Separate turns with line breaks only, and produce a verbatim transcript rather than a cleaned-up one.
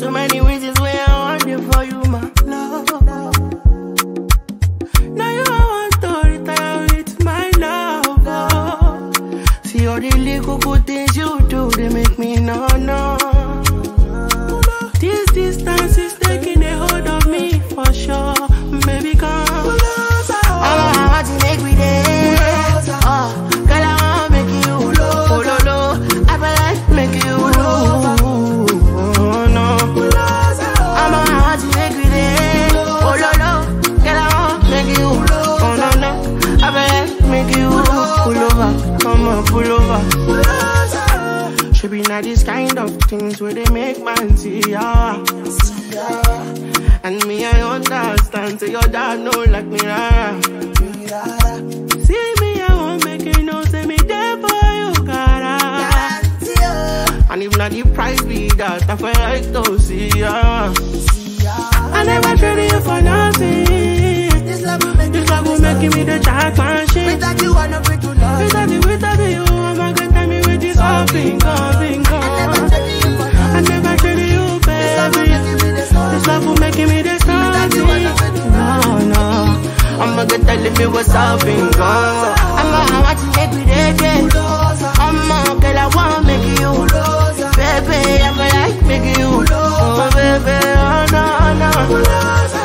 So many reasons why I want it for you, my love. Now you want to retire with my love. Oh. See all the little good things you do, they make me no, no. This distance is taking a hold of me for sure. Baby, come. I want to make me there. Oh, girl, I want to make you. Oh, no, no. I feel like make you. Oh, no. I want to make me there. Oh, no, no. Girl, I want to make you. Oh, no, no. I feel like make you. Pull over. Come on, pull over. Should be not these kind of things where they make man see ya. And me, I understand. So your dad know like me, rara. See me, I won't make it no. Say me there for you, cara. And if not the price be that, I feel like to see ya. I never traded you for nothing. This love will make, this love will make me the jackpot shit. Without you, I'm not free to love. Without you, without you, I'm not gonna tell me with this all finger, finger. I never traded you, baby. This love will make me the star. No, no. I'm not gonna tell me what's up, finger. I'm a, I want to make me there, baby. I'm a girl, I wanna make you. Baby, I feel like make you. Oh, baby, oh, no, no.